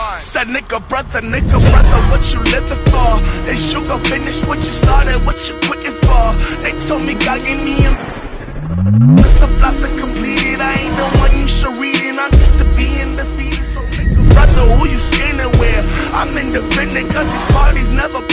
Said nigga brother, what you living for? Is you gon' finish what you started, what you quitting for? They told me God gave me the supplies are completed. I ain't the one you should read it. I'm used to being defeated. So nigga brother, who you standing with? I'm independent cause these parties never